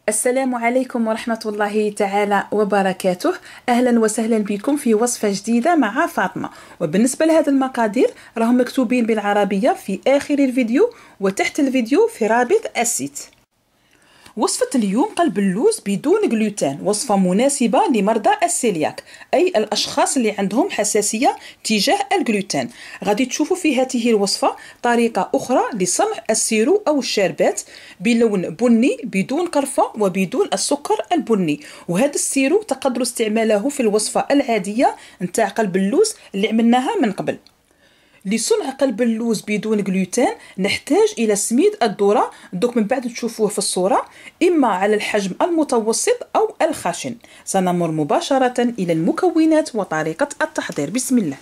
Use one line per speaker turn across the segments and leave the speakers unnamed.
السلام عليكم ورحمة الله تعالى وبركاته. أهلا وسهلا بكم في وصفة جديدة مع فاطمة. وبالنسبة لهذه المقادير راهم مكتوبين بالعربية في آخر الفيديو وتحت الفيديو في رابط السيت. وصفة اليوم قلب اللوز بدون جلوتين، وصفة مناسبة لمرضى السيلياك، أي الأشخاص اللي عندهم حساسية تجاه الجلوتين. غادي تشوفوا في هذه الوصفة طريقة أخرى لصنع السيرو أو الشربات بلون بني بدون قرفة وبدون السكر البني. وهذا السيرو تقدروا استعماله في الوصفة العادية نتاع قلب اللوز اللي عملناها من قبل. لصنع قلب اللوز بدون جلوتين نحتاج إلى سميد الذرة، دوك من بعد تشوفوه في الصورة، إما على الحجم المتوسط أو الخشن. سنمر مباشرة إلى المكونات وطريقة التحضير. بسم الله.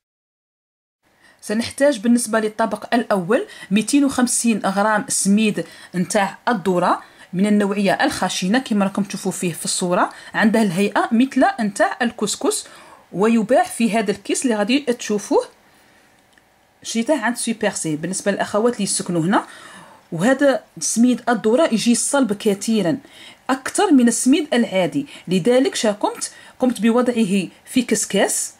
سنحتاج بالنسبة للطبق الأول 250 غرام سميد نتاع الذرة من النوعية الخشنة كما راكم تشوفوا فيه في الصورة، عندها الهيئة مثل نتاع الكسكس، ويباع في هذا الكيس اللي غادي تشوفوه، شريته عند سوبر سي بالنسبه للاخوات اللي يسكنوا هنا. وهذا سميد الذره يجي صلب كثيرا اكثر من السميد العادي، لذلك قمت بوضعه في كسكاس.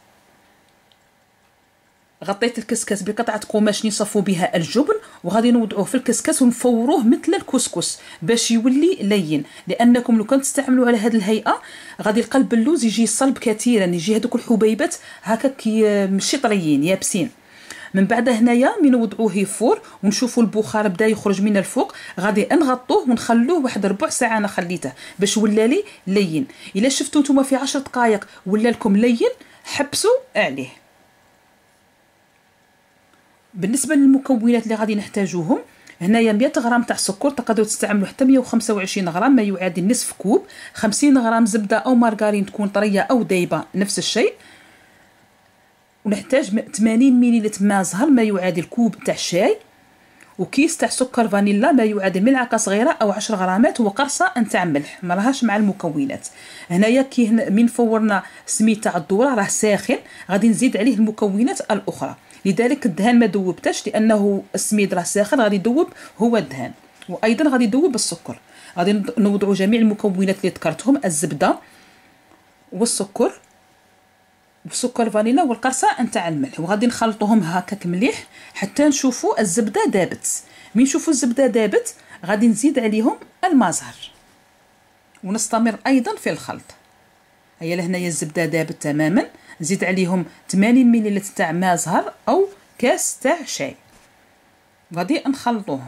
غطيت الكسكاس بقطعه قماش نصفوا بها الجبن، وغادي نوضعوه في الكسكاس ونفوروه مثل الكسكس باش يولي لين، لانكم لو كنت تستعملوا على هذه الهيئه غادي القلب اللوز يجي صلب كثيرا، يجي هذوك الحبيبات هكا ماشي طريين يابسين. من بعد هنايا من نوضعوه فور ونشوفوا البخار بدا يخرج من الفوق، غادي نغطوه ونخلوه واحد ربع ساعه. انا خليته باش ولالي لين. الا شفتوا نتوما في 10 دقائق ولا لكم لين حبسوا عليه. بالنسبه للمكونات اللي غادي نحتاجوهم، هنايا 100 غرام تاع سكر، تقدروا تستعملوا حتى 125 غرام ما يعادل نصف كوب. 50 غرام زبده او مارغرين تكون طريه او دايبه نفس الشيء. ونحتاج 80 مليلتر ماء زهر ما يعادل كوب تاع الشاي، وكيس تاع سكر فانيلا ما يعادل ملعقه صغيره او 10 غرامات، وقرصه نتاع ملح ما راهاش مع المكونات. هنايا كي من فورنا سميد تاع الذره راه ساخن، غادي نزيد عليه المكونات الاخرى، لذلك الدهان ما ذوبتش لانه السميد راه ساخن، غادي يذوب هو الدهان، وايضا غادي يذوب السكر. غادي نوضعوا جميع المكونات اللي ذكرتهم، الزبده والسكر وسكر فانيلا والقرصه نتاع الملح، وغادي نخلطوهم هكاك مليح حتى نشوفوا الزبده دابت. من نشوفوا الزبده دابت غادي نزيد عليهم الماء زهر ونستمر ايضا في الخلط. هيا لهنايا الزبده دابت تماما، نزيد عليهم 80 مليلتر تاع ماء زهر او كاس تاع شاي، غادي نخلطوهم.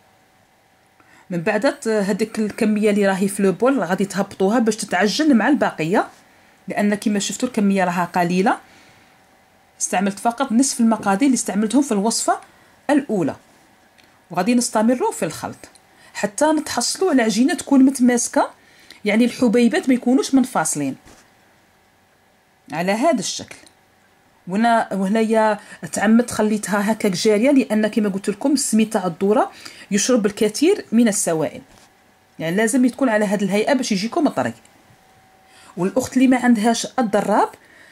من بعد هذيك الكميه اللي راهي في البول غادي تهبطوها باش تتعجن مع البقيه، لان كما شفتوا الكميه راها قليله. استعملت فقط نصف المقادير اللي استعملتهم في الوصفه الاولى، وغادي نستمروا في الخلط حتى نتحصلوا على عجينه تكون متماسكه، يعني الحبيبات ما يكونوش منفصلين على هذا الشكل. وهنايا تعمدت خليتها هكاك جاريه، لان كما قلت لكم السميد تاع الذره يشرب الكثير من السوائل، يعني لازم تكون على هذه الهيئه باش يجيكم طري. والاخت اللي ما عندهاش الضراب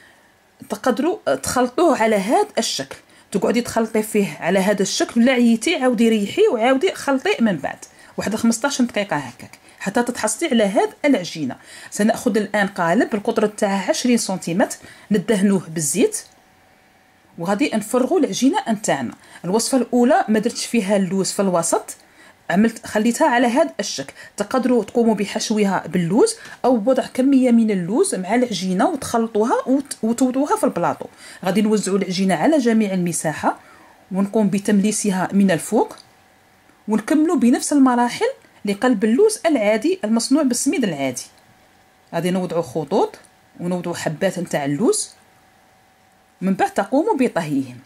تقدروا تخلطوه على هذا الشكل، تقعدي تخلطي فيه على هذا الشكل، ولا عييتي عاودي ريحي وعاودي خلطي من بعد واحد 15 دقيقه هكاك حتى تتحصلي على هذه العجينه. سناخذ الان قالب القطر تاعه 20 سنتيمتر ندهنوه بالزيت، وغادي نفرغوا العجينه نتاعنا. الوصفه الاولى ما درتش فيها اللوز في الوسط، خليتها على هذا الشكل. تقدروا تقوموا بحشوها باللوز او بوضع كميه من اللوز مع العجينه وتخلطوها وتوضعوها في البلاطو. غادي نوزعوا العجينه على جميع المساحه ونقوم بتمليسها من الفوق، ونكملوا بنفس المراحل لقلب اللوز العادي المصنوع بالسميد العادي. غادي نوضعوا خطوط ونوضعوا حبات نتاع اللوز، من بعد تقوموا بطهيهم.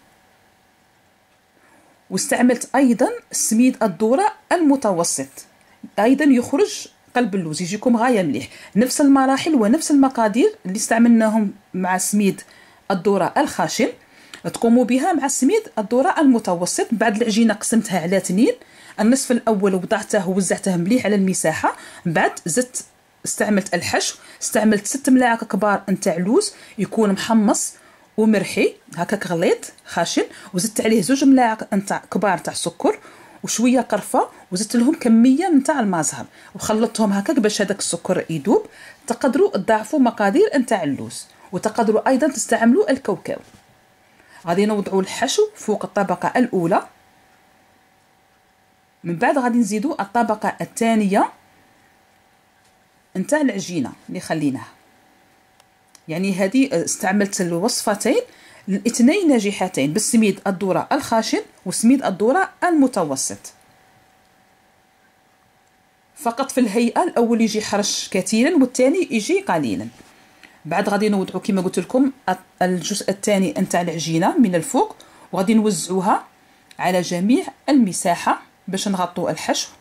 واستعملت ايضا سميد الذره المتوسط، ايضا يخرج قلب اللوز يجيكم غايه مليح. نفس المراحل ونفس المقادير اللي استعملناهم مع سميد الذره الخشن تقوموا بها مع سميد الذره المتوسط. بعد العجينه قسمتها على 2، النصف الاول وضعته ووزعته مليح على المساحه. بعد زدت استعملت الحشو، استعملت 6 ملاعق كبار نتاع لوز يكون محمص ومرحي هكاك غليظ خاشن، وزدت عليه 2 ملاعق نتاع كبار تاع سكر، وشويه قرفه، وزدت لهم كميه نتاع المازهر وخلطتهم هكاك باش هذاك السكر يذوب. تقدروا تضاعفوا مقادير نتاع اللوز، وتقدروا ايضا تستعملوا الكاوكاو. غادي نوضعوا الحشو فوق الطبقه الاولى، من بعد غادي نزيدوا الطبقه الثانيه نتاع العجينه اللي خليناها. يعني هذه استعملت الوصفتين الاثنين ناجحتين بالسميد الذره الخاشن وسميد الذره المتوسط. فقط في الهيئه الاول يجي حرش كثيرا والثاني يجي قليلا. بعد غادي نوضعوا كما قلت لكم الجزء الثاني نتاع العجينه من الفوق، وغادي نوزعوها على جميع المساحه باش نغطوا الحشو.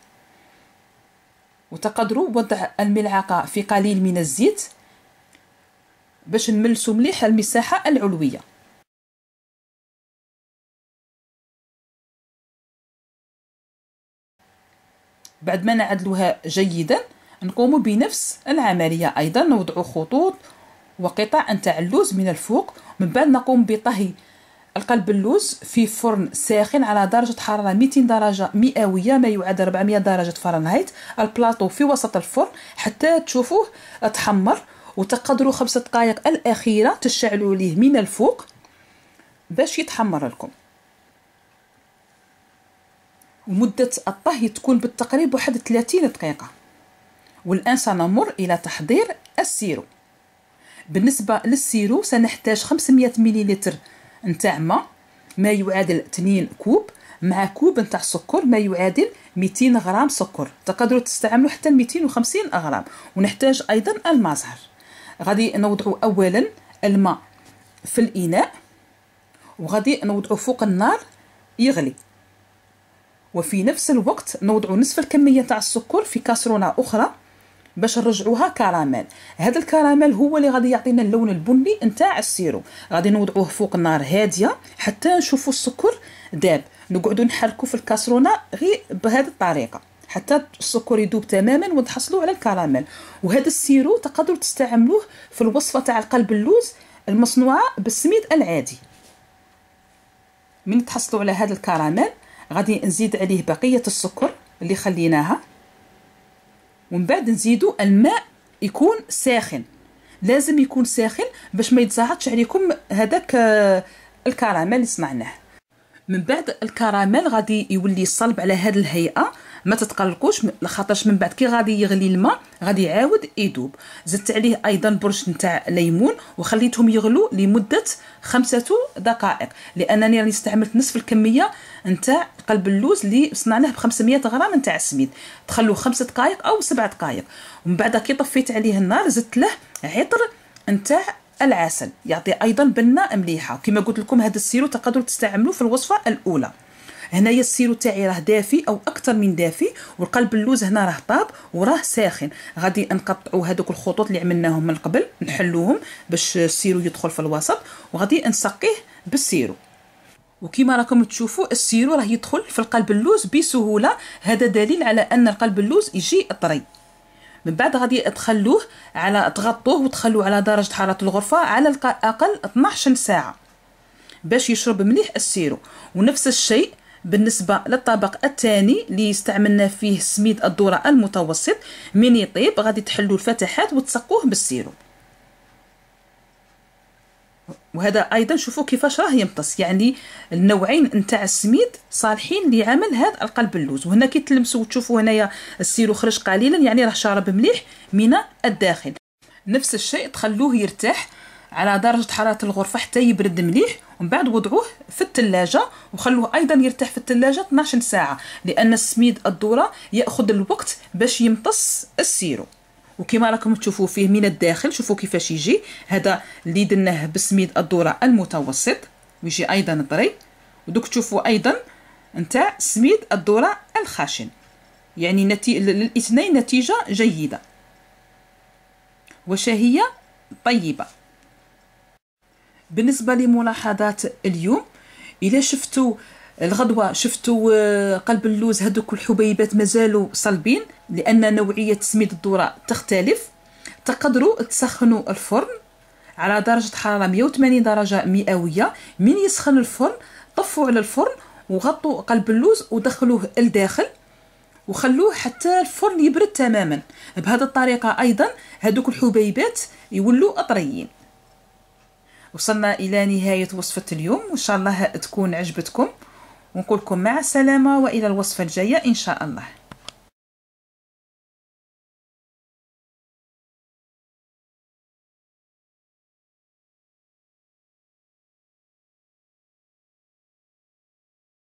وتقدروا وضع الملعقه في قليل من الزيت باش نملسوا مليح المساحه العلويه. بعد ما نعدلوها جيدا نقوم بنفس العمليه ايضا، نوضع خطوط وقطع نتاع اللوز من الفوق. من بعد نقوم بطهي القلب اللوز في فرن ساخن على درجه حراره 200 درجه مئويه، ما يعادل 400 درجه فahrenheit. البلاطو في وسط الفرن حتى تشوفوه تحمر، وتقدروا 5 دقائق الاخيره تشعلوا ليه من الفوق باش يتحمر لكم. ومده الطهي تكون بالتقريب واحد 30 دقيقه. والان سنمر الى تحضير السيرو. بالنسبه للسيرو سنحتاج 500 مليلتر نتاع ماء، ما يعادل 2 كوب، مع كوب نتاع السكر ما يعادل 200 غرام سكر. تقدروا تستعملوا حتى 250 غرام. ونحتاج ايضا المازهر. غادي نوضعوا اولا الماء في الاناء، وغادي نوضعوا فوق النار يغلي، وفي نفس الوقت نوضعوا نصف الكميه تاع السكر في كاسرونه اخرى باش نرجعوها كراميل. هذا الكراميل هو اللي غادي يعطينا اللون البني نتاع السيرو. غادي نوضعوه فوق النار هاديه حتى نشوفوا السكر داب. نقعدوا نحركوا في الكاسرونه غير بهذه الطريقه حتى السكر يذوب تماما ونحصلوا على الكراميل. وهذا السيرو تقدروا تستعملوه في الوصفه تاع القلب اللوز المصنوعه بالسميد العادي. من تحصلوا على هذا الكراميل غادي نزيد عليه بقيه السكر اللي خليناها، ومن بعد نزيدوا الماء يكون ساخن. لازم يكون ساخن باش ما يتزعطش عليكم هذاك الكراميل اللي صنعناه. من بعد الكراميل غادي يولي صلب على هذه الهيئه. ما تتقلقوش لخاطرش من بعد كي غادي يغلي الماء غادي يعاود يذوب. زدت عليه ايضا برش نتاع ليمون وخليتهم يغلوا لمده 5 دقائق، لانني راني استعملت نصف الكميه نتاع قلب اللوز اللي صنعناه ب 500 غرام نتاع السميد. تخلوه 5 دقائق او 7 دقائق. ومن بعد كي طفيت عليه النار زدت له عطر نتاع العسل يعطي ايضا بنه مليحه. كما قلت لكم هذا السيرو تقدروا تستعملوه في الوصفه الاولى. هنايا السيرو تاعي راه دافي او اكثر من دافي، والقلب اللوز هنا راه طاب وراه ساخن. غادي نقطعوا هذوك الخطوط اللي عملناهم من قبل نحلوهم باش السيرو يدخل في الوسط، وغادي نسقيه بالسيرو. وكما راكم تشوفوا السيرو راه يدخل في القلب اللوز بسهوله. هذا دليل على ان القلب اللوز يجي طري. من بعد غادي تخلوه تغطوه وتخلوه على درجه حراره الغرفه على الاقل 12 ساعه باش يشرب مليح السيرو. ونفس الشيء بالنسبه للطبق الثاني اللي استعملنا فيه سميد الذره المتوسط. من يطيب غادي تحلوا الفتحات وتسقوه بالسيرو. وهذا ايضا شوفوا كيفاش راه يمتص. يعني النوعين نتاع السميد صالحين لعمل هذا القلب اللوز. وهنا كي تلمسوا وتشوفوا هنايا السيرو خرج قليلا، يعني راه شارب مليح من الداخل. نفس الشيء تخلوه يرتاح على درجه حراره الغرفه حتى يبرد مليح، ومن بعد وضعوه في الثلاجه وخلوه ايضا يرتاح في الثلاجه 12 ساعه، لان السميد الذره ياخذ الوقت باش يمتص السيرو. وكما راكم تشوفوا فيه من الداخل شوفوا كيفاش يجي. هذا اللي درناه بسميد الذره المتوسط ويجي ايضا طري. ودوك تشوفوا ايضا نتاع سميد الذره الخاشن، يعني الاثنين نتيجه جيده وشهيه طيبه. بالنسبه لملاحظات اليوم، اذا شفتوا الغدوه شفتوا قلب اللوز هذوك الحبيبات مازالوا صلبين لان نوعيه سميد الذره تختلف، تقدروا تسخنوا الفرن على درجه حراره 180 درجه مئويه. من يسخن الفرن طفوا على الفرن وغطوا قلب اللوز ودخلوه لداخل وخلوه حتى الفرن يبرد تماما. بهذه الطريقه ايضا هذوك الحبيبات يولوا طريين. وصلنا الى نهايه وصفه اليوم، وان شاء الله تكون عجبتكم، ونقول لكم مع السلامه والى الوصفه الجايه ان شاء الله.